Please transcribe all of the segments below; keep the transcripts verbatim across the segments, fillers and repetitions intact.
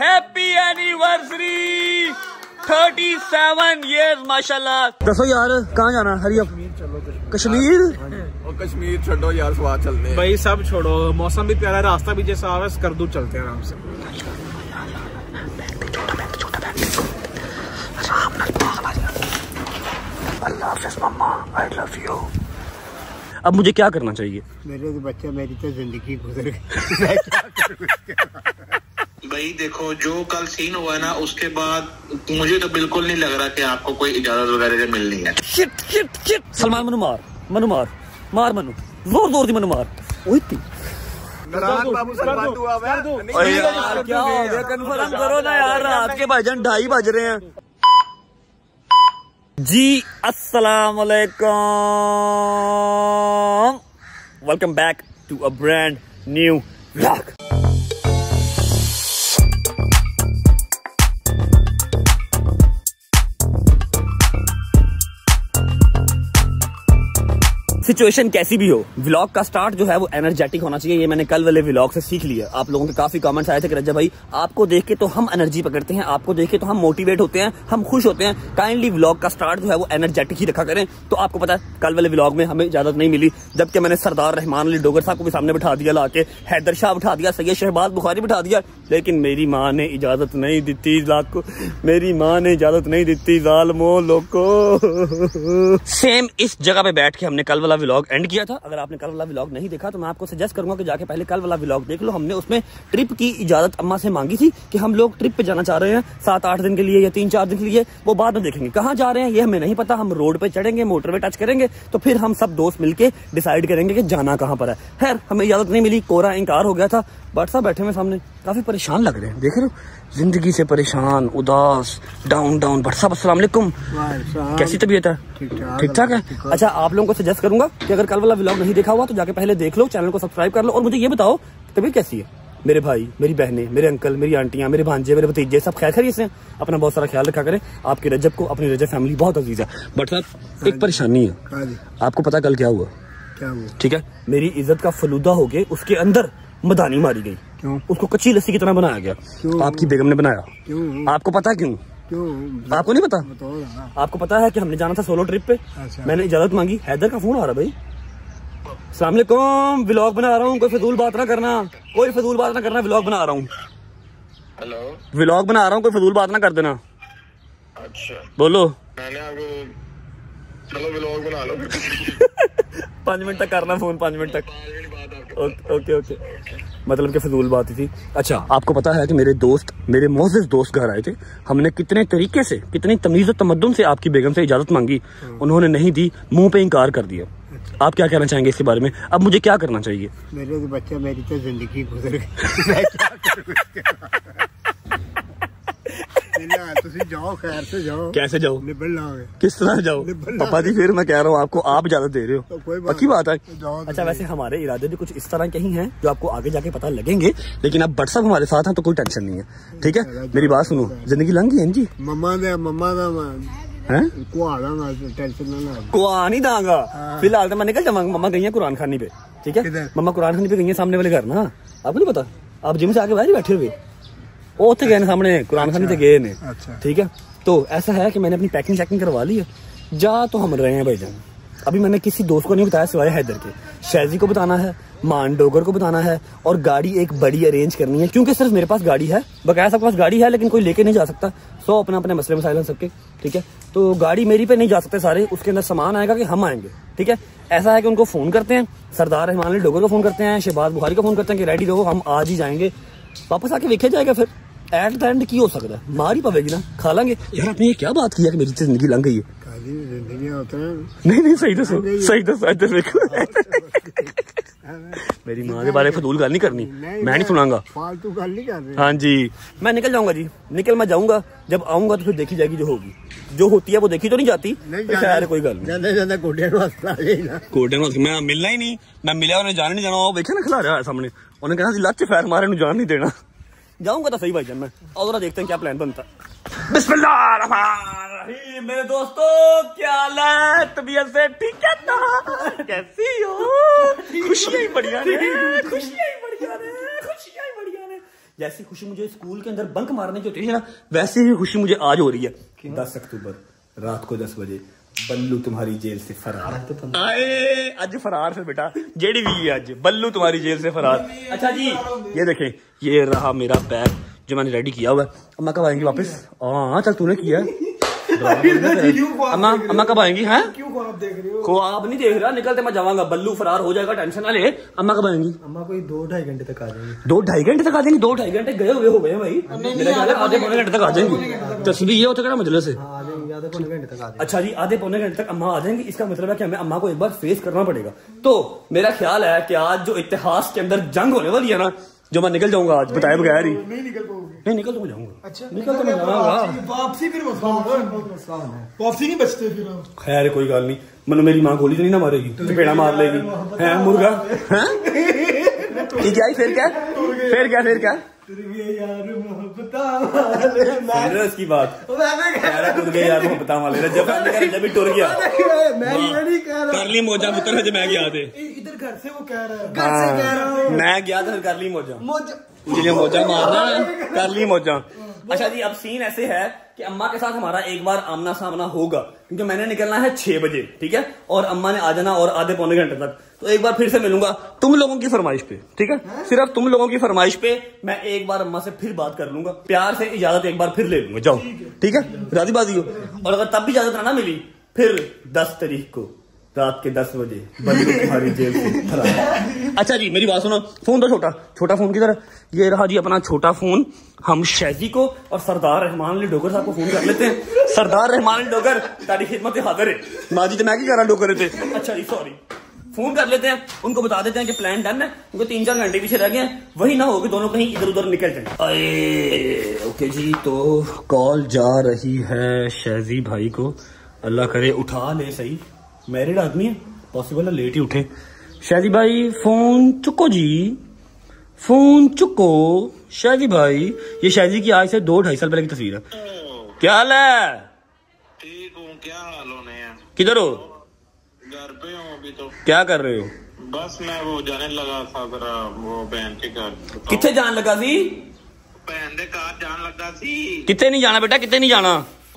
Happy anniversary thirty seven years माशाल्लाह। दसो यार कहाँ जाना? Hurry up Kashmir. और कश्मीर छोड़ो यार, स्वाद चलते हैं भाई, सब छोड़ो। मौसम भी प्यारा, रास्ता भी जैसा आवे, स्कर्दू चलते हैं आराम से। अल्लाह हाफ़िज़ मम्मा, आई लव यू। अब मुझे क्या करना चाहिए? मेरे तो बच्चा, मेरी तो जिंदगी गुजर गई। भाई देखो, जो कल सीन हुआ ना, उसके बाद मुझे तो बिल्कुल नहीं लग रहा कि आपको कोई इजाजत वगैरह मिलनी है। Shit shit shit. सलमान मनु मार, मनु मार मार मनु, जोर जोर से मनु मार। ओए बाबू सलमान दुआ में। यार क्या हो गया? कंफर्म करो ना यार, रात के भाईजान ढाई बज रहे हैं जी। अस्सलाम वालेकुम, welcome back to a brand new vlog. Situation कैसी भी हो, व्लॉग का स्टार्ट जो है वो एनर्जेटिक होना चाहिए। ये मैंने कल वाले व्लॉग से सीख लिया। आप लोगों के काफी कमेंट्स आए थे कि रज्जा भाई, आपको देख के तो हम एनर्जी पकड़ते हैं, आपको देख के तो हम मोटिवेट होते हैं, हम खुश होते हैं। काइंडली व्लॉग का स्टार्ट जो है वो एनर्जेटिक ही रखा करें। तो आपको पता है कल वाले व्लॉग में हमें इजाजत नहीं मिली, जबकि मैंने सरदार रहमान अली डोगर साहब को भी सामने बिठा दिया, लाके हैदर शाह बिठा दिया, सैयद शहबाज बुखारी बिठा दिया, लेकिन मेरी माँ ने इजाजत नहीं दी। लाख मेरी माँ ने इजाजत नहीं दी। जालमो लोगो। सेम इस जगह पे बैठ के हमने कल वाला व्लॉग एंड किया था। अगर आपने कल वाला व्लॉग नहीं देखा तो मैं आपको सजेस्ट करूंगा कि जाके पहले कल वाला व्लॉग देख लो। हमने उसमें ट्रिप की इजाजत अम्मा से मांगी थी कि हम लोग ट्रिप पे जाना चाह रहे हैं सात आठ दिन के लिए या तीन चार दिन के लिए। वो बाद में देखेंगे कहाँ जा रहे हैं, ये हमें नहीं पता। हम रोड पे चढ़ेंगे, मोटरवे टच करेंगे, तो फिर हम सब दोस्त मिलके डिसाइड करेंगे कि जाना कहाँ पर है। खैर हमें इजाजत नहीं मिली, कोरा इंकार हो गया था। बट साहब बैठे हुए सामने काफी परेशान लग रहे हैं, देख रहे हो, जिंदगी से परेशान, उदास, डाउन डाउन। बट साहब अस्सलाम वालेकुम, कैसी तबीयत है? ठीक ठाक है। अच्छा, आप लोगों को सजेस्ट करूंगा कि अगर कल वाला व्लॉग नहीं देखा हुआ तो जाके पहले देख लो, चैनल को सब्सक्राइब कर लो। और मुझे ये बताओ तबीयत कैसी है? मेरे भाई, मेरी बहनें, मेरे अंकल, मेरी आंटियां, मेरे भांजे, मेरे भतीजे सब खैर खैरियत से हैं? अपना बहुत सारा ख्याल रखा करें। आपके रजब को, अपनी रजब फैमिली बहुत अजीज है। बट साहब एक परेशानी है, आपको पता कल क्या हुआ? क्या हुआ? ठीक है, मेरी इज्जत का फलूदा हो गया, उसके अंदर मदानी मारी गई। क्यों? उसको कच्ची लस्सी की तरह बनाया गया। क्यों? आपकी बेगम ने बनाया। क्यों? आपको पता क्यों? क्यों? आपको नहीं पता? आपको पता है कि हमने जाना था सोलो ट्रिप पे। अच्छा। मैंने इजाजत मांगी, हैदर का फोन आ रहा भाई। अस्सलाम वालेकुम, व्लॉग बना रहा हूँ, कोई फजूल बात ना करना, कोई फजूल बात ना करना, व्लॉग बना रहा हूँ। हेलो, व्लॉग बना रहा हूँ, कोई फजूल बात ना कर देना। अच्छा बोलो। मैंने आपको, चलो व्लॉग बना लो। पाँच मिनट तक करना फोन, पाँच मिनट तक। ओके ओके ओके, मतलब कि फजूल बात ही थी। अच्छा, आपको पता है कि मेरे दोस्त, मेरे मोअज़्ज़िज़ दोस्त घर आए थे। हमने कितने तरीके से, कितनी तमीज़ और तमद्दुन से आपकी बेगम से इजाजत मांगी, उन्होंने नहीं दी, मुंह पे इनकार कर दिया। आप क्या कहना चाहेंगे इसके बारे में? अब मुझे क्या करना चाहिए? मेरे तो बच्चा, मेरी तो जिंदगी गुजर गई। जाओ, खैर से जाओ। कैसे जाओ? निबलना, किस तरह जाओ? पापा जी फिर मैं कह रहा हूँ आपको, आप इजाजत दे रहे हो, तो कोई पक्की बात है। तो अच्छा, वैसे हमारे इरादे भी कुछ इस तरह के ही हैं जो आपको आगे जाके पता लगेंगे, लेकिन अब व्हाट्सएप हमारे साथ हैं तो कोई टेंशन नहीं है। ठीक है, मेरी बात सुनो, जिंदगी लंघ गई जी। मम्मा दे मम्मा दा हैं टेंशन ना कुआ नहीं दांगा। फिलहाल तो मैं निकल जाऊंगा, मम्मा गई है कुरान खानी पे। ठीक है, मम्मा कुरान खानी पे गई है सामने वाले घर ना। आपको नहीं पता? आप जिम से आके बाहर बैठे हुए, वो उठे गए सामने कुरान खानी से गए ने। ठीक है, तो ऐसा है कि मैंने अपनी पैकिंग शैकिंग करवा ली है। जा तो हम रहे हैं भाईजान। अभी मैंने किसी दोस्त को नहीं बताया सिवाय हैदर के। शैजी को बताना है, मान डोगर को बताना है, और गाड़ी एक बड़ी अरेंज करनी है, क्योंकि सिर्फ मेरे पास गाड़ी है, बकाया सबके पास गाड़ी है, लेकिन कोई लेके नहीं जा सकता। सो अपना अपने मसले मसाइल हैं सबके। ठीक है, तो गाड़ी मेरी पे नहीं जा सकते सारे, उसके अंदर सामान आएगा कि हम आएंगे। ठीक है, ऐसा है कि उनको फोन करते हैं, सरदार रहमान अली डोगर को फोन करते हैं, शहबाज बुखारी को फोन करते हैं कि रेडी रहो, हम आज ही जाएंगे। वापस आके देखा जाएगा, फिर एट द एंड की हो सकता है, मार ही पवेगी ना, खा लेंगे। यार आपने ये क्या बात किया कि मेरी जिंदगी लंघ गई है? जिंदगी होता है। नहीं नहीं, सही दसो, सही दसो, इधर देखो। मेरी माँ के बारे में फजूल गाल नहीं करनी, मैं नहीं सुनाऊंगा, फालतू गाल नहीं कर रहे। हाँ जी, मैं निकल जाऊंगा जी, निकल मैं जाऊंगा, जब आऊंगा तो फिर देखी जाएगी जो होगी, जो होती है वो देखी तो नहीं जाती। खैर कोई गल नहीं, कोटे मैं मिलना ही नहीं, मैं मिला उन्हें जाने नहीं जाना, देखे ना खिला रहा है सामने, उन्हें कहना लच फैर मारे जान नहीं देना। जाऊंगा तो सही भाईजान मैं, और देखते हैं क्या प्लान बनता है। बिस्मिल्लाहिर्रहमानिर्रहीम। मेरे दोस्तों क्या हाल है, तबीयत से ठीक है ना? कैसी हो? खुशियां ही बढ़िया ने, खुशियां ही बढ़िया ने, खुशियां ही बढ़िया ने। जैसी खुशी मुझे स्कूल के अंदर बंक मारने की होती है ना, वैसी ही खुशी मुझे आज हो रही है। दस अक्टूबर रात को दस बजे बल्लू तुम्हारी जेल से फरार। आए आज फरार से बेटा, जेडी भी है आज, बल्लू तुम्हारी जेल से फरार। अच्छा जी ये देखें, ये रहा मेरा बैग जो मैंने रेडी किया हुआ है। अम्मा कब आएंगी वापस? हाँ चल तूने किया अम्मा अम्मा कब आएंगी? हैं क्यों ख्वाब देख रहे हो? ख्वाब नहीं देख रहा, निकलते मैं जाऊंगा, बल्लू फरार हो जाएगा, टेंशन ना ले। अम्मा कब आएंगी? अम्मा कोई दो ढाई घंटे तक आ जाएंगे। दो ढाई घंटे तक आ जाएंगी? दो ढाई घंटे गए हुए हो गए भाई, मेरा ख्याल है आधे पौने घंटे तक आ जाएंगी। तस्वीर ये होता है मजले से। आधे पौने घंटे तक आ जाएंगे। अच्छा जी आधे पौने घंटे तक अम्मा आ जाएंगी, इसका मतलब है कि हमें अम्मा को एक बार फेस करना पड़ेगा। तो मेरा ख्याल है कि आज जो इतिहास के अंदर जंग होने वाली है ना, जो मैं निकल जाऊंगा आज बताए बगैर ही। नहीं निकल पाओगे? नहीं निकल तो मैं जाऊंगा। अच्छा निकल तो मैं जाऊंगा। वापसी फिर वापसी नहीं बचते फिर। खैर कोई गल नहीं, मनु मेरी माँ गोली तो नहीं ना मारेगी, तो पेड़ा मार लेगी है मुर्गा है। ठीक है फिर क्या फिर क्या फिर क्या इसकी बात टुर गए यार मोहब्बत वाले, जब जब भी टुर गया कर ली मौजा पुत्र है, मैं गया थे इधर घर से वो कह रहा है, घर से कह रहा हूं मैं गया था, कर ली मौजा मौजा मौजा मारना कर ली मौजा। अच्छा जी अब सीन ऐसे है कि अम्मा के साथ हमारा एक बार आमना सामना होगा, क्योंकि मैंने निकलना है छह बजे, ठीक है, और अम्मा ने आ जाना और आधे पौने घंटे तक। तो एक बार फिर से मिलूंगा तुम लोगों की फरमाइश पे, ठीक है, सिर्फ तुम लोगों की फरमाइश पे मैं एक बार अम्मा से फिर बात कर लूंगा, प्यार से इजाजत एक बार फिर ले लूंगा, जाओ ठीक है, राजी बाजी हो। और अगर तब भी इजाजत ना मिली फिर दस तारीख को रात के दस बजे बल्लू तुम्हारी जेल से फरार। अच्छा जी मेरी बात सुनो, फोन तो छोटा छोटा फोन किधर? ये रहा जी अपना छोटा फोन। हम शहजी को और सरदार रहमान अली डोगर साहब को फोन कर लेते हैं। सरदार रहमान अली डोगर तारी खिदमत हाजिर है। माँ जी तो मैं क्या कर रहा डोगर थे। अच्छा जी सॉरी, फोन कर लेते हैं, उनको बता देते हैं कि प्लान डन है, उनको तीन चार घंटे पीछे रह गए हैं, वही ना हो कि दोनों कहीं इधर उधर निकल जाए। ओके जी तो कॉल जा रही है शहजी भाई को, अल्लाह करे उठा ले, सही मैरिड आदमी है, पॉसिबल है लेट ही उठे। शादी भाई फोन चुको जी, फोन चुको शादी भाई। ये शादी की आज से दो ढाई साल पहले की तस्वीर है। क्या हाल है? ठीक हूँ, क्या हाल होने हैं? किधर हो? घर पे हूँ अभी तो। क्या कर रहे हो? बस मैं वो जाने लगा था जरा वो बहन के घर। कितने जान लगा सी? बहन के घर जान लगा सी। कितने नहीं जाना बेटा, कितने नहीं जाना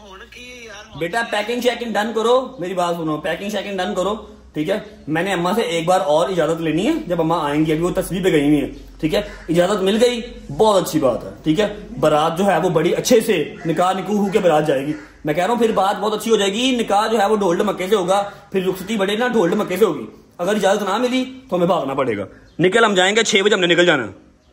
यार बेटा? पैकिंग शैकिंग डन करो, मेरी बात सुनो, पैकिंग शैकिंग डन करो, ठीक है। मैंने अम्मा से एक बार और इजाजत लेनी है जब अम्मा आएंगी, अभी वो तस्वीर पे गई हुई है, ठीक है। इजाजत मिल गई, बहुत अच्छी बात है, ठीक है। बारात जो है वो बड़ी अच्छे से निकाह निकूह हो के बारात जाएगी। मैं कह रहा हूँ फिर बात बहुत अच्छी हो जाएगी। निकाह जो है वो ढोल ढमक्के से होगा, फिर रुखसती बड़े ना ढोल ढमक्के से होगी। अगर इजाजत ना मिली तो हमें भागना पड़ेगा। निकल हम जाएंगे छह बजे, हमने निकल जाना।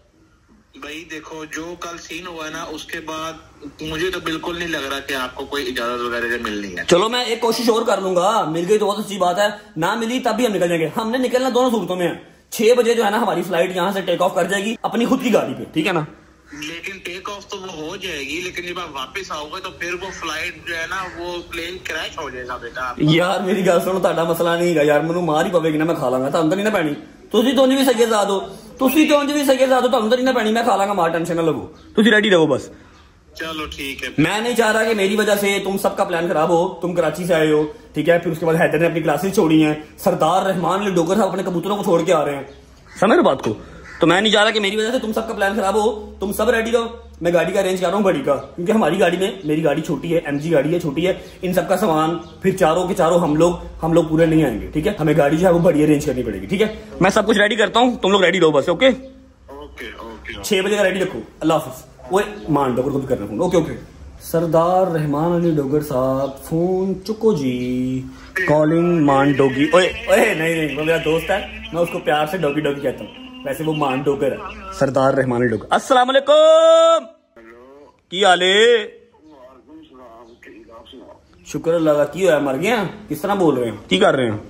भाई देखो जो कल सीन हुआ है ना, उसके बाद मुझे तो बिल्कुल नहीं लग रहा कि आपको कोई इजाजत वगैरह मिलनी है। चलो मैं एक कोशिश और कर लूंगा, मिल गई तो बहुत अच्छी बात है, ना मिली तब भी हम निकल जाएंगे। हमने निकलना दोनों सूरतों में है। छह बजे जो है ना हमारी फ्लाइट यहाँ से टेक ऑफ कर जाएगी अपनी खुद की गाड़ी पे, ठीक है ना। लेकिन टेक ऑफ तो वो हो जाएगी, लेकिन जब आप वापस आओगे तो फिर वो फ्लाइट जो है ना वो प्लेन क्रैश हो जाएगा बेटा। यार मेरी गल सुनो, ताड़ा मसला नहीं है यार, मैनू मार ही पवेगी ना, मैं खा लांगा, तुम तो नहीं ना पैनी। तुसी तो भी सही जा दो, तुसी तो भी सही जा दो, तुम तो नहीं ना पैनी, मैं खा लांगा, मार टेंशन ना लगो, तुसी रेडी रहो बस। चलो ठीक है। मैं नहीं चाह रहा कि मेरी वजह से तुम सबका प्लान खराब हो। तुम कराची से आए हो, ठीक है, फिर उसके बाद हैदर ने अपनी क्लासेस छोड़ी हैं, सरदार रहमान अली डोगर साहब अपने कबूतरों को छोड़ के आ रहे हैं, समझ रहे बात को। तो मैं नहीं चाह रहा कि मेरी वजह से तुम सबका प्लान खराब हो। तुम सब रेडी रहो, मैं गाड़ी का अरेंज कर रहा हूँ बड़ी का, क्योंकि हमारी गाड़ी में, मेरी गाड़ी छोटी है, एमजी गाड़ी है, छोटी है, इन सबका सामान फिर चारों के चारों हम लोग हम लोग पूरे नहीं आएंगे, ठीक है। हमें गाड़ी जो है वो बड़ी अरेंज करनी पड़ेगी, ठीक है। मैं सब कुछ रेडी करता हूँ, तुम लोग रेडी रहो बस। ओके ओके ओके, छह बजे का रेडी रखो। अल्लाह हाफिज। वो मान डोगर को भी करना phone. Okay okay. Sardar Rehman Ali Dogar Sahab phone चुको जी, कॉलिंग मान डोगी। ओए ओए नहीं नहीं, वो मेरा दोस्त है, मैं उसको प्यार से डोगी डोगी कहता हूँ, वैसे वो मान डोगर है। सरदार रहमान अली डोगर। अस्सलाम वालेकुम, की हाल है? शुक्र अल्लाह का। की होया, मर गया? किस तरह बोल रहे हैं, की कर रहे हैं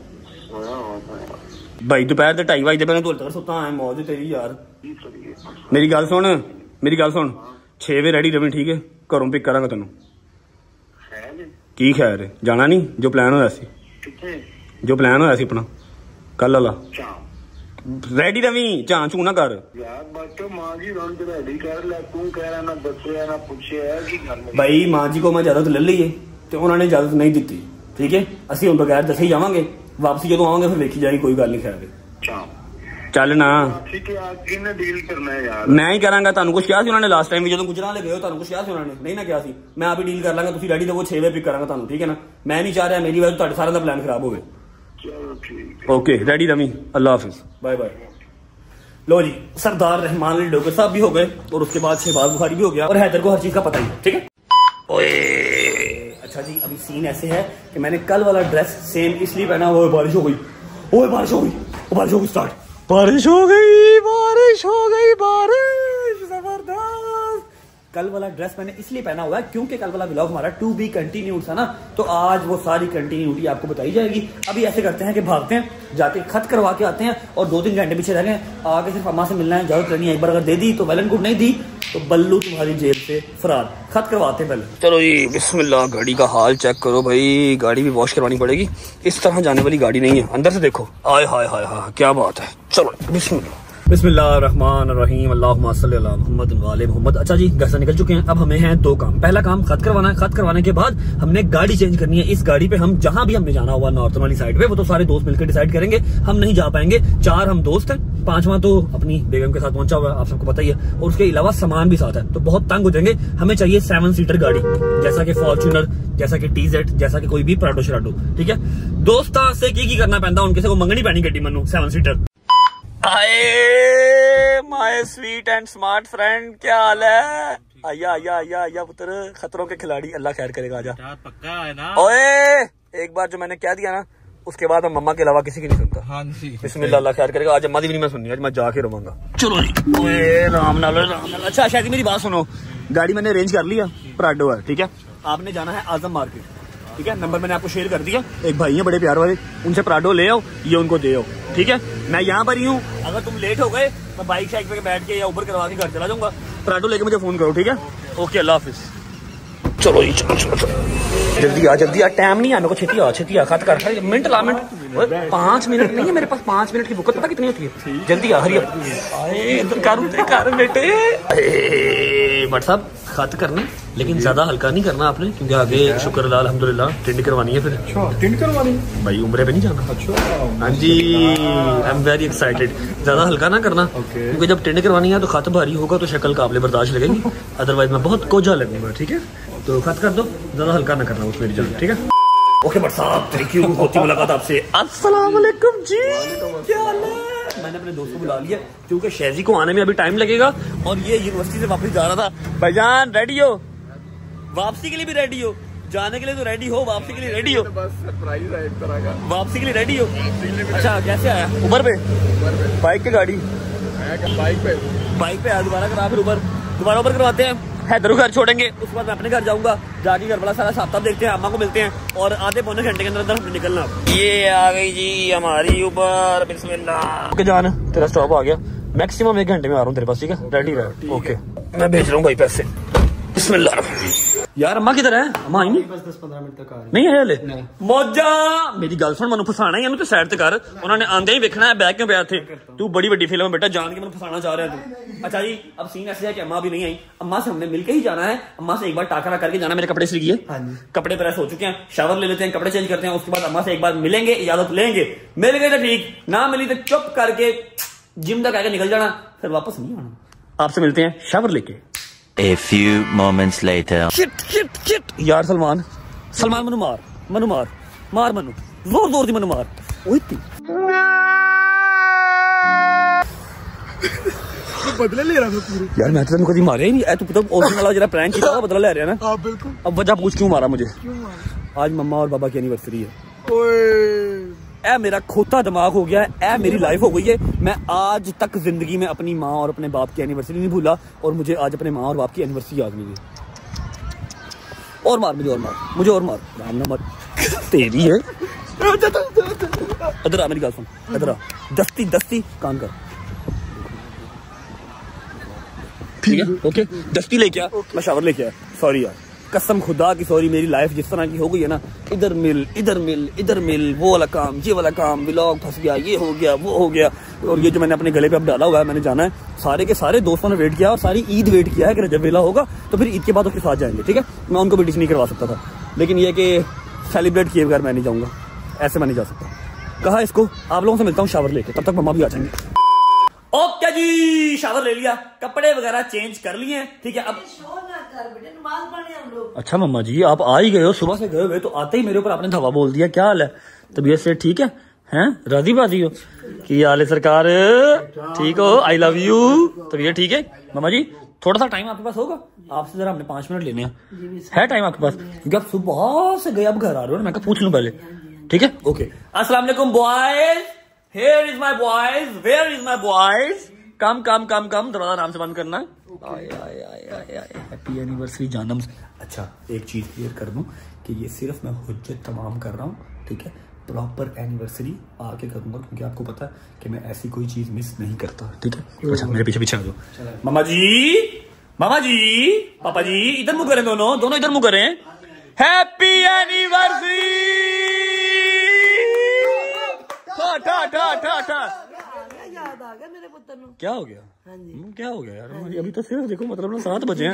भाई? दोपहर के ढाई बजे पहले तो सुता है, मौज तेरी यार। मेरी गल सुन, मेरी गल सुन, छे बजे रेडी रवी, ठीक है, घरों पिक करांगा तेन। की खैर है, जाना नहीं? जो प्लान होया सी, जो प्लान होया सी अपना कल वाला, रेडी रवी, झां झू ना कर भाई। मां जी को मैं इजाजत ले ली है तो उन्होंने इजाजत नहीं दी, ठीक है। असं हम बगैर दसे ही जावांगे, वापसी जो आवांगे फिर देखी जाएगी, कोई गल नहीं। खैर चल ना ठीक है, आप किन्ने डील करना है यार? मैं ही करांगा। ਤੁਹਾਨੂੰ ਕੁਝ ਕਿਹਾ ਸੀ ਉਹਨਾਂ ਨੇ ਲਾਸਟ ਟਾਈਮ ਵੀ ਜਦੋਂ ਗੁਜਰਾਂ ਲੈ ਗਏ ਹੋ, ਤੁਹਾਨੂੰ ਕੁਝ ਕਿਹਾ ਸੀ ਉਹਨਾਂ ਨੇ? ਨਹੀਂ ਨਾ ਕਿਹਾ ਸੀ। ਮੈਂ ਆਪ ਹੀ ਡੀਲ ਕਰ ਲਾਂਗਾ, ਤੁਸੀਂ ਰੈਡੀ ਰਹੋ, ਛੇ ਵਜੇ ਪਿਕ ਕਰਾਂਗਾ ਤੁਹਾਨੂੰ, ਠੀਕ ਹੈ ਨਾ? ਮੈਂ ਨਹੀਂ ਚਾਹ ਰਿਹਾ ਮੇਰੀ ਵਜ੍ਹਾ ਤੁਹਾਡੇ ਸਾਰਿਆਂ ਦਾ ਪਲਾਨ ਖਰਾਬ ਹੋਵੇ। चलो ठीक। ओके रेडी रमी, अल्लाह हाफिज, बाय बाय। लो जी, सरदार रहमान अली डोगर साहब भी हो गए और उसके बाद शहबाज बुखारी भी हो गया और हैदर को हर चीज का पता ही है, ठीक है। ओए अच्छा जी, अभी सीन ऐसे है कि मैंने कल वाला ड्रेस सेम इसलिए पहना हुआ है, बारिश हो गई। ओए बारिश हो गई, बारिश हो गई स्टार्ट, बारिश हो गई, बारिश हो गई, बारिश जबरदस्त। कल वाला ड्रेस मैंने इसलिए पहना हुआ है क्योंकि कल वाला व्लॉग हमारा टू बी कंटिन्यूड था ना, तो आज वो सारी कंटिन्यूटी आपको बताई जाएगी। अभी ऐसे करते हैं कि भागते हैं, जाके खत करवा के आते हैं और दो तीन घंटे पीछे रह गए, आके सिर्फ अम्मा से मिलना है, जरूरत नहीं है। एक बार अगर दे दी तो वेल एंड गुड, नहीं दी तो बल्लू तुम्हारी जेल से फरार। खत करवाते हैं पहले। चलो जी बिस्मिल्लाह, गाड़ी का हाल चेक करो भाई, गाड़ी भी वॉश करवानी पड़ेगी, इस तरह जाने वाली गाड़ी नहीं है। अंदर से देखो, आय हाय हाय हाय क्या बात है। चलो बिस्मिल्लाह बिस्मिल्लाहिर्रहमानिर्रहीम, अल्लाहुम्मा सल्ली अला मुहम्मद व आले मुहम्मद। अच्छा जी, घर से निकल चुके हैं। अब हमें हैं दो काम। पहला काम खत करवाना है, खत करवाने के बाद हमने गाड़ी चेंज करनी है। इस गाड़ी पे हम जहां भी हमने जाना हुआ नॉर्थ वाली साइड पे, वो तो सारे दोस्त मिलकर डिसाइड करेंगे, हम नहीं जा पाएंगे। चार हम दोस्त हैं, पांचवा तो अपनी बेगम के साथ पहुंचा हुआ है, आप सबको पता ही है, और उसके अलावा सामान भी साथ है, तो बहुत तंग हो जाएंगे। हमें चाहिए सेवन सीटर गाड़ी, जैसा कि फॉर्च्यूनर, जैसा कि टी जेड, जैसा कि कोई भी प्राडो शराडो, ठीक है। दोस्ता से की की करना पैंदा, उनके से को मंगनी पैनी गड्डी मनु सेवन सीटर। आए my sweet and smart friend, क्या हाल है? आया आया आया आया पुत्र, खतरों के खिलाड़ी, अल्लाह खैर करेगा, आजा। पक्का है ना? ओए एक बार जो मैंने कह दिया ना, उसके बाद हम मम्मा के अलावा किसी की नहीं सुनता। हाँ जी, बिस्मिल्लाह, अल्लाह खैर करेगा। आज अम्मा की भी नहीं मैं सुननी, आज मैं जाके रहूंगा। चलो जी, ओए राम नाल राम नाल। अच्छा शायद मेरी बात सुनो, गाड़ी मैंने अरेंज कर लिया, प्राडो है, ठीक है। आपने जाना है आजम मार्केट, ठीक है। नंबर मैंने आपको शेयर कर दिया, एक भाई है बड़े प्यार वाले, उनसे प्राडो ले आओ, ये उनको दे आओ, ठीक है। मैं यहाँ पर ही हूँ, अगर तुम लेट हो गए मैं बाइक शाइक पे बैठ के या ऊबर करवा के घर चला जाऊंगा। प्राडो लेके मुझे फोन करो, ठीक है। ओके अल्लाह हाफिज। चलो जी चलो चलो चलो, जल्दी आ जल्दी आ, टाइम नहीं आने को, छेती आ छेती आ, खत कर मिनट ला मिनट, पांच मिनट नहीं है मेरे पास, पांच मिनट की बुकत पता कितनी होती है। जल्दी आ, हरी आए इधर कर कर बेटे। बट साहब खत करने, लेकिन ज्यादा हल्का नहीं करना आपने, क्योंकि आगे शुक्र लाल अल्हम्दुलिल्लाह टिंड करवानी है। फिर टिंड करवानी भाई, उम्रे पे नहीं जाना। अच्छा हाँ जी, आई एम वेरी एक्साइटेड। ज्यादा हल्का ना करना, क्योंकि जब टिंड करवानी है तो खत भारी होगा तो शक्ल काबिल बर्दाश्त लगेगी, अदरवाइज मैं बहुत कोझा लगूंगा, ठीक है। तो खत कर दो, ज्यादा हल्का ना करना उस मेरी जान, ठीक है। ओके बट साहब, थैंक यू, होती मुलाकात आपसे। अस्सलाम वालेकुम जी, क्या हाल है? मैंने अपने दोस्त को बुला लिया क्योंकि शैजी को आने में अभी टाइम लगेगा और ये यूनिवर्सिटी से वापस जा रहा था। भाईजान रेडी हो? वापसी के लिए भी रेडी हो? जाने के लिए तो रेडी हो, वापसी के लिए रेडी हो? बस सरप्राइज है एक तरह का। वापसी के लिए रेडी हो? अच्छा कैसे आया? उबर पे? बाइक की गाड़ी? बाइक पे बाइक पे आया, दोबारा करा, फिर उबर दोबारा उबर करवाते हैं। हैदर घर छोड़ेंगे, उसके बाद मैं अपने घर जाऊंगा, जाके घर वाला सारा साहब देखते हैं, अम्मा को मिलते हैं और आधे पौने घंटे के अंदर अंदर हमने निकलना। ये आ गई जी हमारी उबर, बिस्मिल्लाह। ओके जान, तेरा स्टॉप आ गया, मैक्सिमम एक घंटे में आ रहा हूँ तेरे पास, ठीक है। रेडी रह, ओके मैं भेज रहा हूँ भाई पैसे। बिस्मिल्लाह। यार अम्मा किधर है? अम्मा आई नहीं? बस दस पंद्रह मिनट तक आ रही नहीं है हले? मौजा मेरी गल सुन, मैंने फसाना ही तो साइड कर, उन्होंने आंदे ही देखना है बैग क्यों पे थे। तू बड़ी बड़ी फिल्म बेटा, जान के मैंने फसाना चाह रहा है तू। अच्छा जी, अब सीन ऐसे है कि अम्मा भी नहीं आई, अम्मा से हमने मिलकर ही जाना है। अम्मा से एक बार टाकरा करके जाना, मेरे कपड़े सिल गए, कपड़े प्रेस हो चुके हैं, शावर ले लेते हैं, कपड़े चेंज करते हैं, उसके बाद अम्मा से एक बार मिलेंगे, इजाजत लेंगे। मिल गए तो ठीक, ना मिली तो चुप करके जिम तक आके निकल जाना, फिर वापस नहीं आना। आपसे मिलते हैं शावर लेके। A few moments later. Shit, shit, shit. यार सलमान, सलमान मनु मार, मनु मार, मार मनु, जोर जोर से मनु मार। ओए बदले ले रहा था पूरे। यार मैं तो कभी मारे ही नहीं, तू पता ओरिजिनल वाला जरा प्रैंक किया बदला ले रहा है ना। हाँ बिल्कुल। अब वजह पूछ क्यों मारा मुझे? क्यों मारा? आज मम्मा और पापा की एनिवर्सरी है। ओए ऐ मेरा खोता दिमाग हो गया है, ऐ मेरी लाइफ हो गई है। मैं आज तक जिंदगी में अपनी माँ और अपने बाप की एनिवर्सरी नहीं भूला और मुझे आज अपने माँ और बाप की एनिवर्सरी याद नहीं है। और मार मुझे, और मार मुझे, और मार, राम ना मार तेरी है। इधर आ मेरी बात सुन, इधर आ, दस्ती दस्ती काम कर, ठीक है? ओके दस्ती लेके आ, मैं शावर लेके आया। सॉरी यार, कसम खुदा की सॉरी, मेरी लाइफ जिस तरह की हो गई है ना, इधर मिल इधर मिल इधर मिल, वो वाला काम ये वाला काम, व्लॉग फंस गया, ये हो गया वो हो गया। और ये जो मैंने अपने गले पे अब डाला हुआ है, मैंने जाना है, सारे के सारे दोस्तों ने वेट किया और सारी ईद वेट किया है कि जब वेला होगा तो फिर ईद के बाद उसके साथ जाएंगे, ठीक है। मैं उनको भी डिश नहीं करवा सकता था, लेकिन ये कि सेलिब्रेट किए बगैर मैं नहीं जाऊँगा, ऐसे मैं नहीं जा सकता। कहा इसको, आप लोगों से मिलता हूँ शावर लेके, तब तक मम्मा भी आ जाएंगे। ओके जी, शावर ले लिया, कपड़े वगैरह चेंज कर लिए, ठीक है। अब अच्छा मम्मा जी आप आ ही गए हो, सुबह से गए हुए, तो आते ही मेरे ऊपर आपने धवा बोल दिया। क्या हाल है, तबीयत से ठीक है? हैं राजी बाजी हो कि हाल है सरकार? ठीक हो? I love you. तबीयत ठीक है मम्मा जी? थोड़ा सा टाइम आपके पास होगा? आपसे जरा हमने पांच मिनट लेने हैं, है टाइम आपके पास? क्योंकि आप सुबह से गए, अब घर आ रहे हो, मैं कहा पूछ लूं पहले, ठीक है? ओके, अस्सलाम वालेकुम boys, here is my boys, where is my boys, come come come come, दरवाजा आराम से बंद करना। आए आए आए आए आए, हैप्पी एनिवर्सरी जानम। अच्छा एक चीज क्लियर कर दूं कि ये सिर्फ मैं हुज्जत तमाम कर रहा हूँ, ठीक है? प्रॉपर एनिवर्सरी आके करूंगा, क्योंकि आपको पता है कि मैं ऐसी कोई चीज मिस नहीं करता, ठीक है? अच्छा मेरे पीछे पीछे आ जाओ। मामा जी, मामा जी, पापा जी, इधर मुंह करें, दोनों दोनों इधर मुंह करें। Happy anniversary. ठा ठा ठा ठा ठा। याद आ गया मेरे पुत्र को। क्या हो गया? हाँ जी। क्या हो गया यार? हाँ, अभी तो सिर्फ देखो मतलब ना सात बजे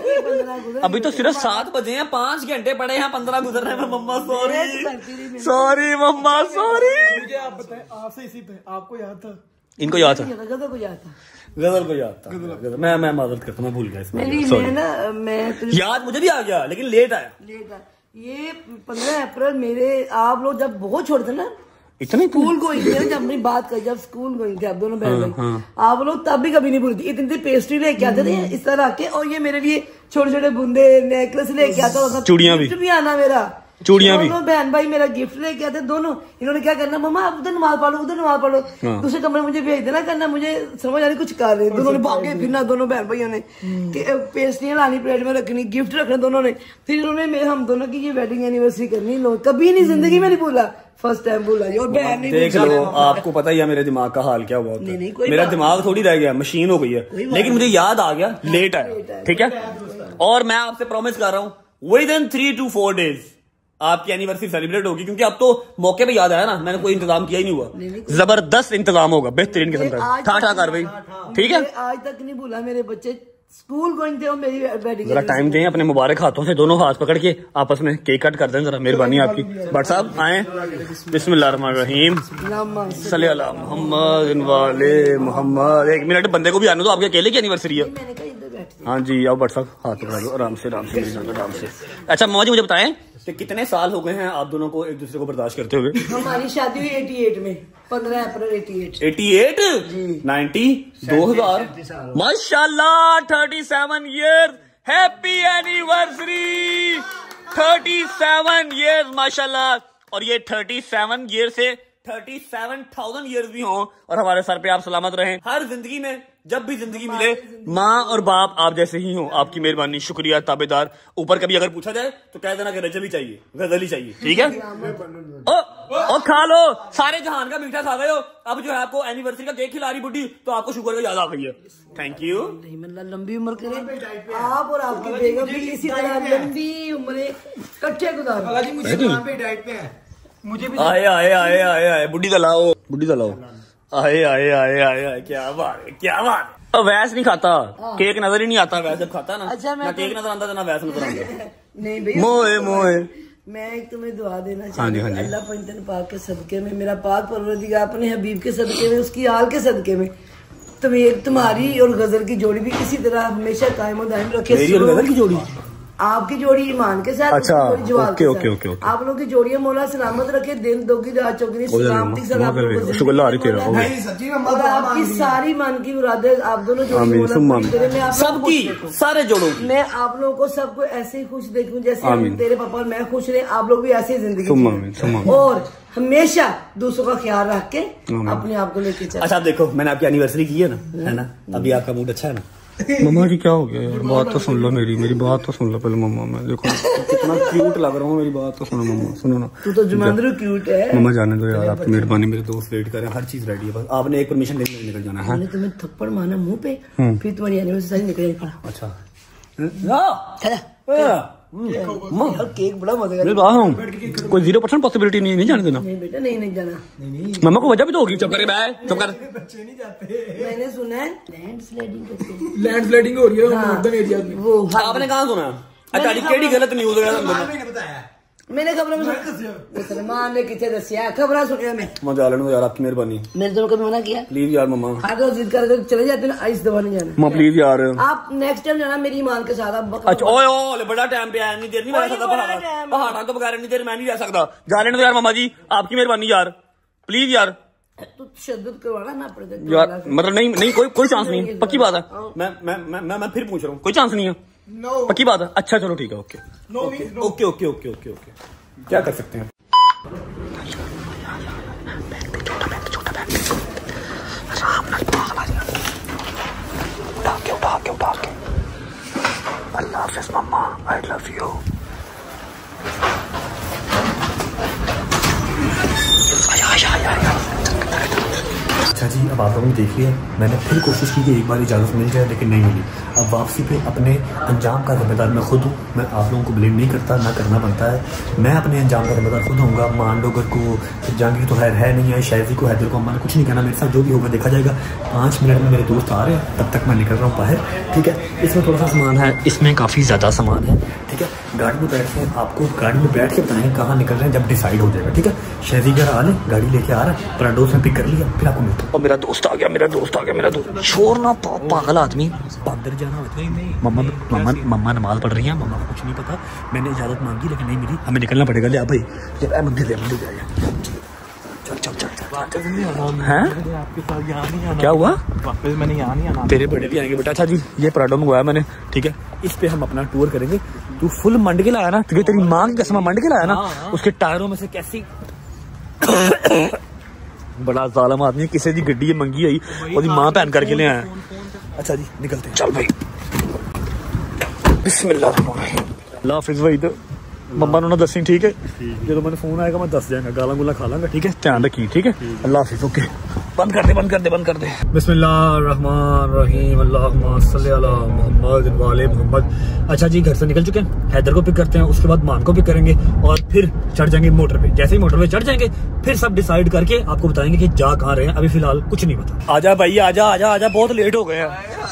हैं। अभी तो सिर्फ सात बजे हैं, पांच घंटे पड़े हैं, पंद्रह गुजर रहे हैं। Mamma sorry, sorry mamma sorry. मुझे आप बताएं, आपसे इसी पे आपको याद था? इनको याद था, गजल को याद था, गजल को याद था। गजल मैं मैं माजरत करता हूँ, मैं भूल गया इसमें। नहीं मैं ना मैं याद मुझे भी आ गया, लेकिन लेट आया। लेट आया। ये पंद्रह अप्रैल मेरे, आप लोग जब बहुत छोटे थे ना, इतने स्कूल गोइंग थे, जब अपनी बात कर, जब स्कूल गोइंग थे आप दोनों बहन भाई, आप लोग तब भी कभी नहीं भूलती। इतनी इतनी पेस्ट्री लेके आते थे इस तरह के, और ये मेरे लिए छोटे छोटे बूंदे नेकलेस लेके आता होता, चूड़ियां भी भी आना मेरा, चूड़ियां भी। दोनों बहन भाई मेरा गिफ्ट लेके आते दोनों। इन्होंने क्या करना, मम्मा आप उधर नमाज पढ़ो, उधर नमाज पढ़ो, दूसरे कमरे मुझे भेज देना करना, मुझे समझ आ रही कुछ कर रहे। दोनों ने भागे फिरना, दोनों बहन भाइयों ने पेस्ट्रियां लानी, प्लेट में रखनी, गिफ्ट रखना दोनों ने। फिर इन्होंने हम दोनों की ये वेडिंग एनिवर्सरी करनी, लोग कभी नहीं जिंदगी में नहीं भूला, फर्स्ट टाइम बोला। और बहन नहीं देख लो, आपको पता ही है मेरे दिमाग का हाल क्या हुआ होता है। मेरा दिमाग थोड़ी रह गया, मशीन हो गई है, लेकिन मुझे याद आ गया, लेट आया, ठीक है? और मैं आपसे प्रॉमिस कर रहा हूँ within three two four days आपकी एनिवर्सरी सेलिब्रेट होगी, क्योंकि अब तो मौके पे याद आया ना, मैंने कोई इंतजाम किया ही नहीं हुआ। जबरदस्त इंतजाम होगा, बेहतरीन किस्म का, ठा ठा कर भाई, ठीक है? आज तक नहीं भूला, मेरे बच्चे स्कूल गोइंग थे और मेरी वेडिंग। जरा टाइम दें, अपने मुबारक हाथों से दोनों हाथ पकड़ के आपस में केक कट कर दें जरा, मेहरबानी आपकी। भट्ट साहब आए, बिस्मिल्लाहिर्रहमानिर्रहीम, सल्ली अला मोहम्मद वाले मोहम्मद। एक मिनट, बंदे को भी आने दो, आपके अकेले की एनिवर्सरी है। हाँ जी आओ भट्ट साहब, हाथ पकड़ा लो आराम से, आराम से आराम से। अच्छा मामा जी मुझे बताएं कि कितने साल हो गए हैं आप दोनों को एक दूसरे को बर्दाश्त करते हुए? हमारी शादी हुई अठासी में, पंद्रह अप्रैल अठासी। अठासी नाइन्टी दो हजार माशाल्लाह, thirty seven years, happy anniversary, thirty seven years माशाल्लाह। और ये थर्टी सेवन ईयर से थर्टी सेवन थाउजेंड ईयर्स भी हों और हमारे सर पे आप सलामत रहें। हर जिंदगी में जब भी जिंदगी मिले, माँ और बाप आप जैसे ही हो, आपकी मेहरबानी, शुक्रिया, ताबेदार। ऊपर कभी अगर पूछा जाए तो कह देना कि रजब ही चाहिए, गजल ही चाहिए, ठीक है? ओ, ओ खा लो, सारे जहान का मीठा खा गए हो, अब जो है आपको एनिवर्सरी का केक खिला रही बुढ़ी, तो आपको शुगर का याद आ गई है। Thank you. लंबी उम्र करे आप और आपकी बेगम भी इसी तरह लंबी उम्र कट्ठे गुजारो। मुझे भी आए आए आए आए आए बुढ़ी दलाओ, बुढ़ी दलाओ, आए आए आए आए आए, क्या बात है, क्या बात है। वैस नहीं खाता, केक नजर ही नहीं आता, वैस जब खाता ना, अच्छा, ना केक नजर आता ना वैस नजर आता। नहीं भैया, मोए मोए मैं एक तुम्हें दुआ देना हाँ जी, चाहती हाँ हूँ, जी। अल्लाह पंजन पाक के सदके में, मेरा पाक परवरदिगार अपने हबीब के सदके में, उसकी आल के सदके में तुम्हें, तुम्हारी और गजल की जोड़ी भी इसी तरह हमेशा कायम और दायम रखे। मेरी और गजल की जोड़ी, आपकी जोड़ी ईमान के साथ, अच्छा, जोड़ी जवाब ओके, के ओके, साथ। Okay, okay. आप लोग की जोड़ियां मौला सलामत रखे, दिन दोगी रात चौगनी सलामती से आप लोगों को शुक्र आ रही तेरा हो गई। और आपकी सारी मन की मुरादें आप दोनों जोड़ी आमीन, मौला सुम्मा पूरी करे। मैं आप लोगों को खुश सबकी, देखूं। सारे जोड़ों की। मैं आप लोगों को सबको ऐसे ही खुश देखूं जैसे हम आमीन। तेरे पापा और मैं खुश रहे, आप लोग भी ऐसे ही जिंदगी सुम्मा जिएं। आमीन, सुम्मा आमीन। और हमेशा दूसरों का ख्याल रख के आमीन। अपने आप को लेके चल। अच्छा आप देखो, मैंने आपकी एनिवर्सरी की है ना, है ना, अभी आपका मूड अच्छा है ना? मम्मा जी क्या हो गया यार, बात तो सुन लो मेरी, मेरी बात तो सुन लो पहले मम्मा। मैं देखो कितना क्यूट लग रहा हूँ, मेरी बात तो सुनो मम्मा, सुनो ना। तू तो जुमांद्रू क्यूट है। मम्मा जाने दो यार, आपकी मेहरबानी, मेरे दोस्त वेट कर रहे हैं, हर चीज रेडी है, बस आपने एक परमिशन देने निकल जाना है। मैंने तुम्हें थप्पड़ मारा मुंह पे, फिर तुम्हारी एनिवर्सरी निकल पड़ा। अच्छा यार केक बड़ा मजा मेरी बात हूँ, कोई जीरो परसेंट पॉसिबिलिटी नहीं, नहीं जाने देना। नहीं बेटा, नहीं नहीं जाना। मम्मा को वजह भी तो होगी, चुप करे बाय, चुप कर। मैंने सुना है लैंड स्लाइडिंग करते हैं। लैंड स्लाइडिंग हो रही है हाँ, नॉर्दर्न एरिया में। वो आपने कहाँ सुना? अच्छा केड़ी गलत न्यूज है? मैंने खबर मुसलमान ने कितने दसिया खबर सुनिया मैं मजा लेना यार, आपकी मेहरबानी। मेरे तो कभी मना किया प्लीज यार मम्मा, अगर जिद कर चले जाते ना इस दफा नहीं जाना। मम्मा प्लीज यार, आप नेक्स्ट टाइम जाना मेरी ईमान के साथ। आप अच्छा ओए ओए बड़ा टाइम पे आया, नहीं देर नहीं रह सकता पहाड़ा पहाड़ा तो बगैर नहीं देर मैं नहीं रह सकता। जा लेने दो यार मम्मा जी, आपकी मेहरबानी यार, प्लीज यार। तू तशद्दुद करवाना ना पड़ेगा यार, मतलब नहीं नहीं कोई कोई चांस नहीं, पक्की बात है। मैं मैं मैं मैं फिर पूछ रहा हूँ, कोई चांस नहीं है? पक्की बात है? अच्छा चलो ठीक है, okay okay okay okay okay okay, क्या कर सकते हैं। उठा के उठा के उठा के, अल्लाह हाफिज़ मम्मा, आई लव यू। अच्छा जी, अब आप लोगों ने देख लिया, मैंने फिर कोशिश की कि एक बार इजाज़त मिल जाए लेकिन नहीं मिली। अब वापसी पे अपने अंजाम का जिम्मेदार मैं खुद हूँ, मैं आप लोगों को ब्लेम नहीं करता, ना करना बनता है। मैं अपने अंजाम का जिम्मेदार खुद होऊंगा। मान डोगर को जहांगीर तो खैर है नहीं है, शायजी को हैदर को अम्मा ने कुछ नहीं कहना, मेरे साथ जो भी होगा देखा जाएगा। पाँच मिनट में मेरे दोस्त आ रहे हैं, तब तक मैं निकल रहा हूँ बाहर, ठीक है। इसमें थोड़ा सा सामान है, इसमें काफ़ी ज़्यादा सामान है, ठीक है। गाड़ी में बैठ के आपको गाड़ी में बैठ के बताएं कहाँ निकल रहे हैं जब डिसाइड हो जाएगा, ठीक है। शायजी घर आ ले, गाड़ी लेके आ रहा है, अपना दोस्त में पिक कर लिया, फिर आपको मिलता। और मेरा दोस्त आ गया, मेरा दोस्त आ गया, मेरा दोस्त शोर ना पागल आदमी, अंदर जाना होता है। मम्मा मम्मा मम्मा नमाज पढ़ रही है, मम्मा को कुछ नहीं पता, मैंने इजाजत मांगी लेकिन नहीं मिली, हमें निकलना पड़ेगा। ले भाई, जब मंदिर मंदिर जाएगा, चल चल चल हैं। क्या हुआ? वापस मैंने यहाँ नहीं आना, तेरे बड़े भी आएंगे बेटा। अच्छा जी, ये प्राडो मंगवाया मैंने, ठीक है। इस पे हम अपना टूर करेंगे। तू फुल मंड के लाया ना, तुझे तेरी माँ की कसम मंड के लाया ना, उसके टायरों में से कैसी बड़ा जालिम आदमी, किसी की गड्डी मंगी आई और मां भैन करके ले आया। अच्छा जी निकलते हैं, चल भाई, बिस्मिल्लाह। अल्लाह हाफिज़ भाई, तो मम्मा ने दसी, ठीक है। जो मैंने फोन आएगा मैं दस जाएगा, गाला गुला खा लांगा, ठीक है। ध्यान रखिए, ठीक है। अल्लाह हाफिज़, ओके। बंद कर दे बंद कर दे बंद कर दे। बिस्मिल्लाहिर्रहमानिर्रहीम, अल्लाहुम्मा सल्ली अला मुहम्मद व आले मुहम्मद। अच्छा जी, घर से निकल चुके हैं, हैदर को पिक करते हैं, उसके बाद मान को पिक करेंगे और फिर चढ़ जाएंगे मोटर पे। जैसे ही मोटर पे चढ़ जाएंगे फिर सब डिसाइड करके आपको बताएंगे कि जा कहाँ रहे हैं। अभी फिलहाल कुछ नहीं पता। आजा भाई, आजा आजा आजा, बहुत लेट हो गए हैं।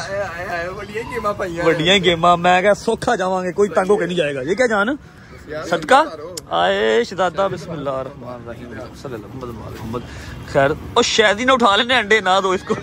बढ़िया गेमा, मैं क्या सौखा जावांगे, कोई तंग होके नहीं जाएगा। ये क्या जान सदका आए शदादा, बिस्मिल्लाह रहमान रहीम, सल्लल्लाहु अलैहि मोहम्मद। खैर, और शायद ही ना उठा लेने अंडे, ना दो इसको।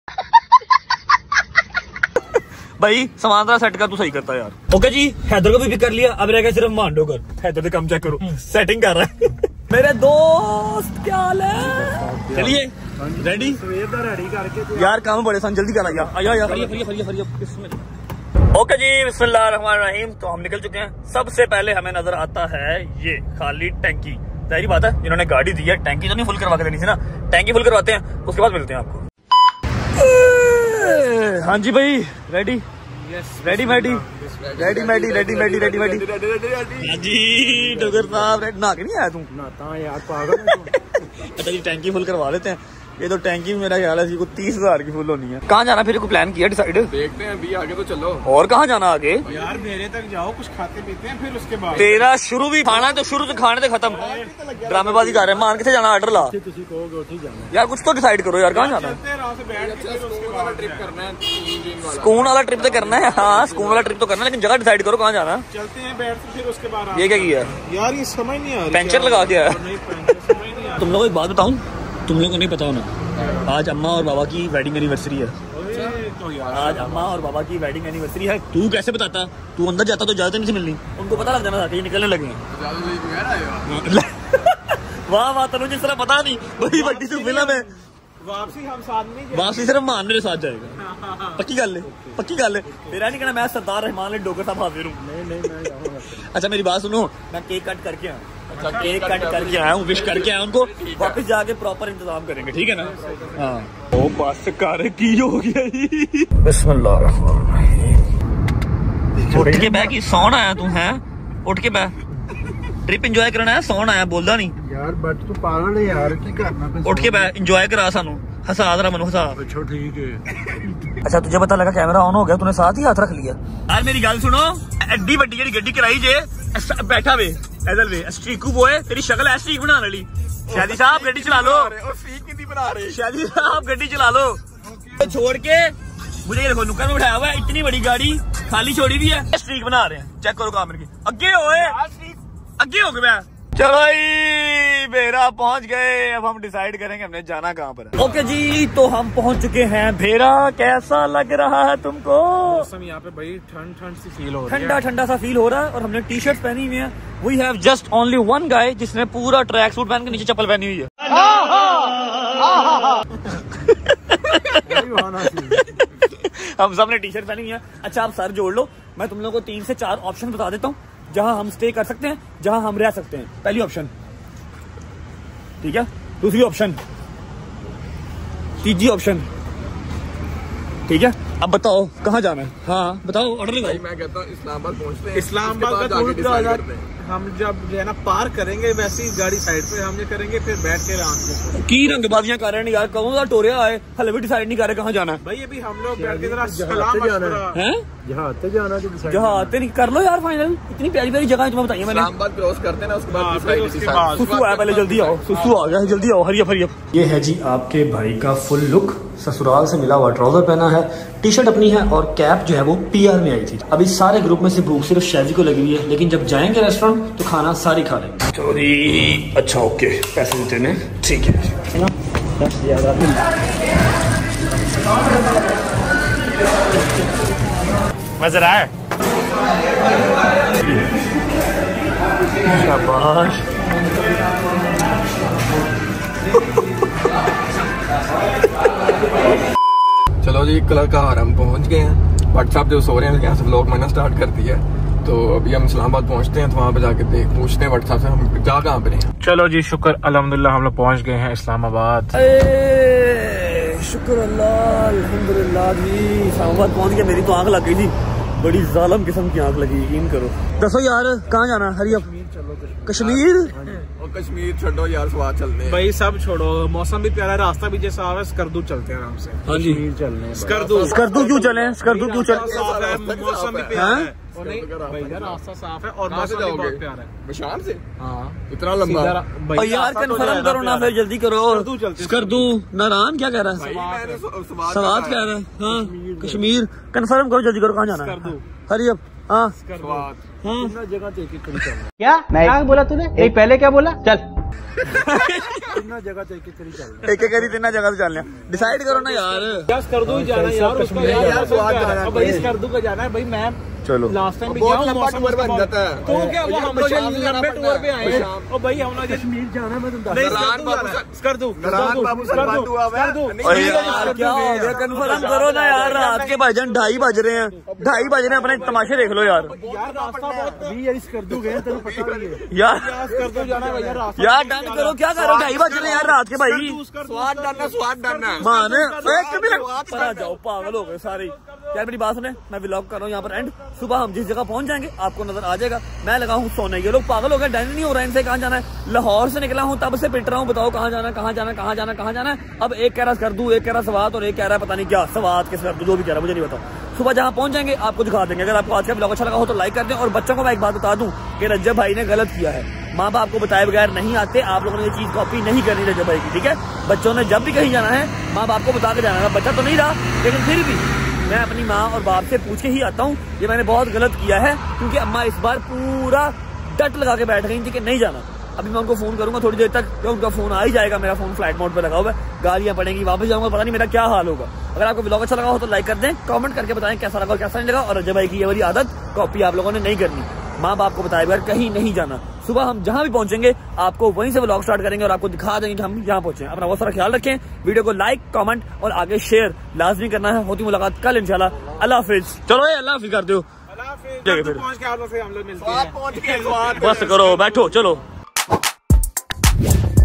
भाई सामान जरा सेट कर, तू सही करता यार। ओके जी, हैदर को भी पिक कर लिया, अब रह गया सिर्फ मांडो कर। हैदर से कम चेक करो, सेटिंग कर रहा है। मेरे दोस्त क्या हाल है? चलिए रेडी रेडी करके यार, काम बड़े सन, जल्दी कर आया यार। ओके जी, बिस्मिल्लाहिर्रहमानिर्रहीम। तो हम निकल चुके हैं। सबसे पहले हमें नजर आता है ये खाली टैंकी। जाहिर बात है, जिन्होंने गाड़ी दी है टैंकी तो नहीं फुल करवा के देनी थी ना, टैंकी फुल करवाते हैं, उसके बाद मिलते हैं आपको। हाँ जी भाई, ready ready Maddy ready Maddy ready Maddy ready Maddy हाँ जी डोगर साहब, नहा के नहीं आया तू? नहाता यार, पागल। अच्छा जी, टैंकी फुल करवा लेते हैं। ये तो टैंकी मेरा ख्याल है को तीस हजार की फुल होनी है। कहाँ जाना फिर, को प्लान किया डिसाइड? देखते हैं अभी, आगे तो चलो। और कहाँ जाना आगे? यार मेरे तक जाओ, कुछ खाते पीते हैं, फिर उसके बाद तेरा शुरू भी खाना है तो शुरू से खाने से खत्म। ड्रामेबाजी कर रहे हैं। मान किथे जाना, ऑर्डर ला यार, कुछ तो डिसाइड करो यार, कहाँ जाना है? सुकून वाला ट्रिप तो करना है। हाँ स्कून वाला ट्रिप तो करना है, लेकिन जगह डिसाइड करो कहाँ जाना। चलते हैं बैठ, फिर उसके बाद। ये क्या किया यार, ये समझ नहीं आ रही। पेंचर लगा के आया। तुम लोगों को एक बात बताऊं, तुम लोगों को नहीं पता होना, आज अम्मा और बाबा की वेडिंग एनिवर्सरी है। तो यार आज अम्मा और बाबा की वेडिंग एनिवर्सरी है। तू कैसे बताता? तू अंदर जाता तो इजाजत नहीं मिलनी, उनको पता लग जाना था कि निकलने लगे हैं। वाह वाह, तनु जिस तरह पता नहीं, बड़ी बड़ी सी फिल्म है। वापसी हम साथ नहीं, वापसी सिर्फ मान मेरे साथ जाएगा। पक्की गल है, पक्की गल है। तेरा नहीं कहना मैं सरदार रहमान ने डोगर साहब हाजिर हूँ। नहीं नहीं मैं जाऊंगा। अच्छा मेरी बात सुनो, मैं केक कट करके आया। अच्छा केक कट करके आया हूँ, विश करके आया उनको, वापस जाके प्रॉपर इंतजाम करेंगे, ठीक है ना? हाँ ओ बस कर की हो गया। बिस्मिल्लाह उठ के बैठ की सौन आया तू है, उठ के बैठ, ट्रिप इंजॉय करना है, सौन आया, बोलदा नहीं यार। बट तू पागल है यार, की करना? उठ के बैठ, इंजॉय करा सानू, हसा जरा मनु हसा। अच्छा ठीक है। अच्छा तुझे पता लगा कैमरा ऑन हो गया, तूने साथ ही हाथ रख लिया यार। मेरी गल सुनो, एड्डी वड्डी जेडी गड्डी कराई जे, बैठा वे एदल वे स्ट्रीकू बॉय, तेरी शक्ल है स्ट्रीक बनाने वाली। शादी साहब गड्डी चला लो, शादी साहब गड्डी चला लो। छोड़ के मुझे ये देखो, नुक्कड़ में उठाया हुआ है, इतनी बड़ी गाड़ी खाली छोड़ी भी है, स्ट्रीक बना रहे हैं। चेक करो काम की, अगे होए अगे हो गया। चलो जी भेरा पहुंच गए, अब हम डिसाइड करेंगे हमने जाना कहाँ पर। ओके जी, तो हम पहुंच चुके हैं भेरा। कैसा लग रहा है तुमको? मौसम यहाँ पे भाई ठंड ठंड सी फील हो रही है, ठंडा ठंडा सा फील हो रहा है। और हमने टी शर्ट पहनी हुई है। We have just only one guy जिसने पूरा ट्रैक सूट पहन के नीचे चप्पल पहनी हुई है। हम सब ने टी शर्ट पहनी हुई है। अच्छा आप सर जोड़ लो, मैं तुम लोगों को तीन से चार ऑप्शन बता देता हूँ जहां हम स्टे कर सकते हैं, जहां हम रह सकते हैं। पहली ऑप्शन, ठीक है। दूसरी ऑप्शन, तीसरी ऑप्शन, ठीक है। अब बताओ कहाँ जाना है? हाँ बताओ, ऑर्डर लगाओ। मैं कहता हूँ इस्लामाबाद पहुँचते हैं, इस्लामाबाद का दूर का हम जब जो है ना पार करेंगे वैसे ही गाड़ी साइड पे हम ये करेंगे, फिर बैठ के आराम की रंगबाजियां कर रहे हैं यार। कौन सा टोरिया आए, हले भी डिसाइड नहीं कर रहे कहाँ जाना है। भाई अभी हम लोग बैठ के जरा सलाम मशवरा हैं, जहाँ आते जाना तो जहाँ आते नहीं कर लो यार फाइनल। इतनी प्यारी प्यारी जगह तुम्हें बताइए मैंने। इस्लामाबाद क्रॉस करते हैं ना, उसके बाद सुसु आया, पहले जल्दी आओ। सुसु आ गया, जल्दी आओ, हरियप हरियप। ये है जी आपके भाई का फुल लुक। ससुराल से मिला हुआ ट्राउजर पहना है, टी शर्ट अपनी है और कैप जो है वो पीआर में आई थी। अभी सारे ग्रुप में से भूख सिर्फ शैजी को लगी हुई है, लेकिन जब जाएंगे रेस्टोरेंट तो खाना सारी खा लेंगे। चलो जी, अच्छा ओके, पैसे देते हैं, ठीक है। मजा रहा है? शाबाश। चलो जी, कलर का हार हम पहुंच गए हैं। व्हाट्सएप जो सो रहे हैं यहाँ से व्लॉग मैंने स्टार्ट कर दिया है, तो अभी हम इस्लामाबाद पहुंचते हैं, तो वहाँ पे जाके देख पूछते हैं व्हाट्सएप से हम जा कहाँ पे हैं। चलो जी, शुक्र अल्हम्दुलिल्लाह हम लोग पहुंच गए हैं इस्लामाबाद। शुक्र अल्लाह, अल्हम्दुलिल्लाह जी इस्लामाबाद पहुंच गए। मेरी तो आंख लग गई थी, बड़ी जालिम किस्म की आंख लगी, यकीन करो। दसो यार कहाँ जाना है? हरियप कश्मीर। और कश्मीर छोड़ो यार, स्वाद चलने भाई सब छोड़ो, मौसम भी प्यारा, रास्ता भी जैसा है, स्कर्दू चलते हैं आराम से। हाँ जी, चलने स्कर्दू स्कर्दू क्यों चले? स्कर्दू क्यों चले? साफ है, मौसम भी प्यारा है और नहीं भैया रास्ता साफ है और मौसम भी बहुत प्यारा है। बशान से हाँ इतना लंबा और यार कंफर्म करो ना, फिर जल्दी करो। स्कर्दू नारायन क्या कह रहा है? सवाद कह रहा है। हाँ कश्मीर, कंफर्म करो, जल्दी करो, कहाँ जाना है? हरियप। हाँ जगह क्या क्या बोला तूने? नहीं पहले क्या बोला? चल जगह चल एक एक तीन जगह से चलने, डिसाइड करो ना यार। स्कर्दू ही जाना यार, उसका यार भाई स्कर्दू का जाना है भाई। मैं चलो लास्ट टाइम भी बहुत गया हूं, लंबा टूर बन जाता है। तो क्या वो हम लंबे टूर पे आए हैं और भाई हम लोग कश्मीर जाना, मैं तुम स्कर्दू बाबू से बात हुआ यार क्या हो गया? कंफर्म करो ना यार, रात के भाईजान ढाई बज रहे हैं, ढाई बज रहे हैं, अपने तमाशे देख लो यार। यार रास्ता बहुत स्कर्दू गए, तेरे पता भी है यार। स्कर्दू जाना है भैया, रास्ता यार डन करो, क्या करो? ढाई बज रहे हैं यार रात के भाई। स्वाद डालना, स्वाद डालना माने पर आ जाओ, पागल हो गए सारे यार। मेरी बात सुने, मैं व्लॉग कर रहा हूँ यहाँ पर एंड। सुबह हम जिस जगह पहुंच जाएंगे आपको नजर आ जाएगा। मैं लगा हूँ सोने, ये लोग पागल हो गए, डन नहीं हो रहा है इनसे। कहाँ जाना है? लाहौर से निकला हूँ, तब से पिट रहा हूँ, बताओ कहाँ जाना है, कहाँ जाना है, कहाँ जाना है, कहाँ जाना है। अब एक कह रहा कर दूं, एक कह रहा सवाद और एक कह रहा है पता नहीं क्या, सवाद किस कर दूं, जो भी कह रहा है मुझे नहीं बताओ। सुबह जहाँ पहुंच जाएंगे आपको दिखा देंगे। अगर आपको आज का व्लॉग अच्छा लगा हो तो लाइक कर दें। और बच्चों को मैं एक बात बता दूं कि रज्जब भाई ने गलत किया है। माँ बाप को बताए बगैर नहीं आते, आप लोगों ने ये चीज कॉपी नहीं करनी रज्जब भाई की, ठीक है। बच्चों ने जब भी कहीं जाना है माँ बाप को बता के जाना है। बच्चा तो नहीं रहा, लेकिन फिर भी मैं अपनी माँ और बाप से पूछ के ही आता हूँ। ये मैंने बहुत गलत किया है, क्योंकि अम्मा इस बार पूरा डट लगा के बैठ गई थी कि नहीं जाना। अभी मैं उनको फोन करूंगा थोड़ी देर तक, जब उनका फोन आ ही जाएगा, मेरा फोन फ्लाइट मोड पे लगा हुआ है, गालियां पड़ेंगी, वापस जाऊंगा, पता नहीं मेरा क्या हाल होगा। अगर आपको व्लॉग अच्छा लगा हो तो लाइक कर दें, कमेंट करके बताएं कैसा लगा और कैसा नहीं लगा। और रज्जब भाई की ये वाली आदत कॉपी आप लोगों ने नहीं करनी, माँ बाप को बताए बगैर कहीं नहीं जाना। सुबह हम जहां भी पहुंचेंगे आपको वहीं से व्लॉग स्टार्ट करेंगे और आपको दिखा देंगे कि हम यहाँ पहुंचे। अपना बहुत सारा ख्याल रखें, वीडियो को लाइक, कमेंट और आगे शेयर लाजमी करना है। होती मुलाकात कल इंशाल्लाह। अल्लाह हाफिज। चलो ये अल्लाह हाफिज कर दो, पहुंच के आप लोग से हम लोग मिलते हैं। बस करो, बैठो, चलो।